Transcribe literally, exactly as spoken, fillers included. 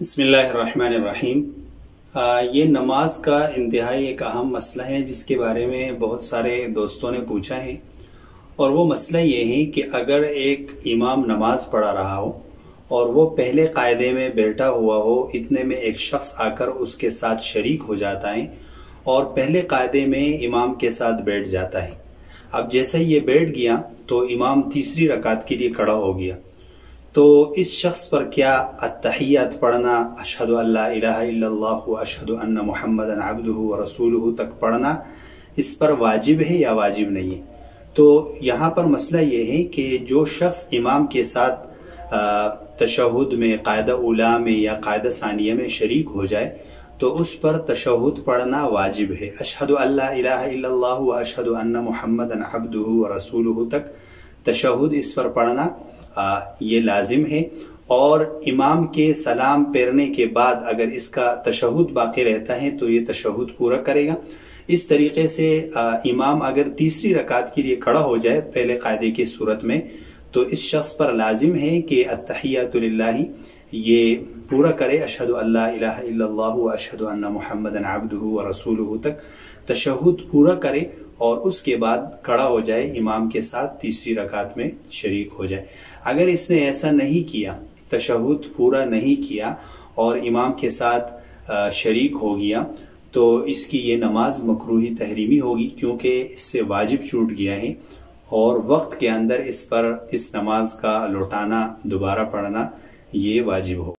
بسم اللہ الرحمن الرحیم۔ یہ نماز کا انتہائی ایک اہم مسئلہ ہے جس کے بارے میں بہت سارے دوستوں نے پوچھا ہے، اور وہ مسئلہ یہ ہے کہ اگر ایک امام نماز پڑھا رہا ہو اور وہ پہلے قاعدے میں بیٹھا ہوا ہو، اتنے میں ایک شخص آ کر اس کے ساتھ شریک ہو جاتا ہے اور پہلے قاعدے میں امام کے ساتھ بیٹھ جاتا ہے۔ اب جیسے ہی یہ بیٹھ گیا تو امام تیسری رکعت کے لیے کھڑا ہو گیا، تو اس شخص پر کیا التحیات پڑھنا، اشہد ان لا الہ الا اللہ و اشہد ان محمدا عبدہ و رسولہ تک پڑھنا اس پر واجب ہے یا واجب نہیں ہے؟ تو یہاں پر مسئلہ یہ ہے کہ جو شخص امام کے ساتھ تشہد میں، قاعدہ اولیٰ میں یا قاعدہ ثانیہ میں شریک ہو جائے تو اس پر تشہد پڑھنا واجب ہے۔ اشہد ان لا الہ الا اللہ و اشہد ان محمدا عبدہ و رسولہ تک تشہد اس پر پڑھنا آ, یہ لازم ہے، اور امام کے سلام پھیرنے کے بعد اگر اس کا تشہد باقی رہتا ہے تو یہ تشہد پورا کرے گا۔ اس طریقے سے آ, امام اگر تیسری رکعت کے لیے کھڑا ہو جائے پہلے قاعدے کی صورت میں تو اس شخص پر لازم ہے کہ التحیات للہ یہ پورا کرے، اشہد ان لا الہ الا اللہ و اشہد ان محمدا عبدہ و رسولہ تک تشہد پورا کرے، اور اس کے بعد کھڑا ہو جائے امام کے ساتھ تیسری رکعت میں شریک ہو جائے۔ اگر اس نے ایسا نہیں کیا، تشہد پورا نہیں کیا اور امام کے ساتھ شریک ہو گیا، تو اس کی یہ نماز مکروہ تحریمی ہوگی، کیونکہ اس سے واجب چھوٹ گیا ہے اور وقت کے اندر اس پر اس نماز کا لوٹانا، دوبارہ پڑھنا یہ واجب ہو۔